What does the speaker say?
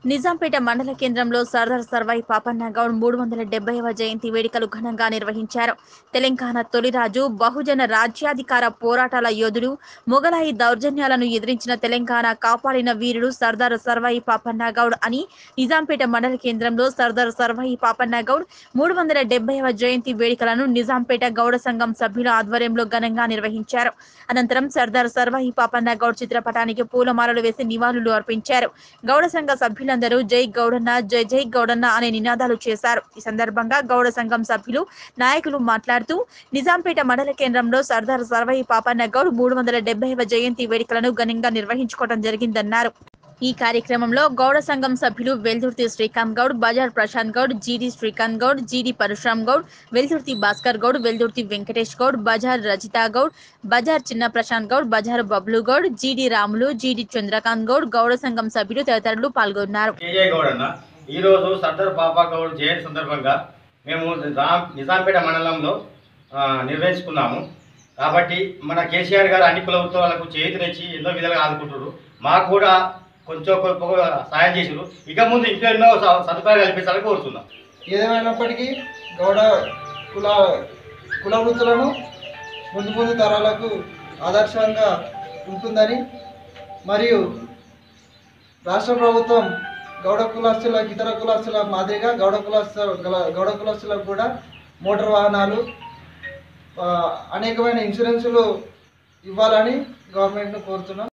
నిజాంపేట మండల కేంద్రంలో సర్దార్ సర్వాయి పాపన్న గౌడ్ 370వ జయంతి వేడుకలు ఘనంగా నిర్వహించారు. తెలంగాణ తొలిరాజు, బహుజన రాజ్యాధికార పోరాటాల యోధుడు, మొగలాయి దౌర్జన్యాలను ఎదిరించిన తెలంగాణ కాపాడిన వీరుడు సర్దార్ సర్వాయి పాపన్న గౌడ్ అని నిజాంపేట మండల కేంద్రంలో సర్దార్ సర్వాయి పాపన్న గౌడ్ 370వ జయంతి వేడుకలను నిజాంపేట గౌడ సంఘం సభ్యుల ఆధ్వర్యంలో ఘనంగా నిర్వహించారు. అనంతరం సర్దార్ సర్వాయి పాపన్న గౌడ్ చిత్రపటానికి పూలమాలలు వేసి నివాళులు అర్పించారు. గౌడ సంఘ సభ్యులందరూ జై గౌడన్న, జై జై గౌడన్న అనే నినాదాలు చేశారు. ఈ సందర్భంగా గౌడ సంఘం సభ్యులు, నాయకులు మాట్లాడుతూ నిజాంపేట మండల కేంద్రంలో సర్దార్ సర్వాయి పాపన్న గౌడ్ 370వ జయంతి వేడుకలను ఘనంగా నిర్వహించుకోవడం జరిగిందన్నారు. ఈ కార్యక్రమంలో గౌడ సంఘం సభ్యులు వెల్దుర్తి శ్రీకాంత్ గౌడ్, బజార్ ప్రశాంత్ గౌడ్, జీడి శ్రీకాంత్ గౌడ్, జీడి పరశురామ్ గౌడ్, వెల్దుర్తి భాస్కర్ గౌడ్, వెల్దుర్తి వెంకటేష్ గౌడ్, బజార్ రజితా గౌడ్, బజార్ చిన్న ప్రశాంత్ గౌడ్, బజార్ బబ్లు గౌడ్, జీడి రాములు, జీడి చంద్రకాంత్ గౌడ్, గౌడ సంఘం సభ్యులు తదితరులు పాల్గొన్నారు. ఈ రోజు సర్దార్ పాపా గౌడ్ జయంతి సందర్భంగా మేము నిజాంపేట మండలంలో నిర్వహించుకున్నాము. కాబట్టి మన కేసీఆర్ గారు అన్ని కులవృత్తులకు చేతులెచ్చి ఎన్నో విధాలుగా ఆదుకుంటున్నారు. మాకు కూడా కొంచెం సాయం చేసారు. ఇక ముందు ఇంకా ఎన్నో సదుపాయాలు కల్పించాలని కోరుతున్నాం. ఏదేమైనప్పటికీ గౌడ కుల వృత్తులను ముందు తరాలకు ఆదర్శంగా ఉంటుందని మరియు రాష్ట్ర ప్రభుత్వం గౌడ కులస్తులకు ఇతర కులస్తుల మాదిరిగా గౌడ కులస్తులకు కూడా మోటార్ వాహనాలు అనేకమైన ఇన్సూరెన్సులు ఇవ్వాలని గవర్నమెంట్ను కోరుతున్నాం.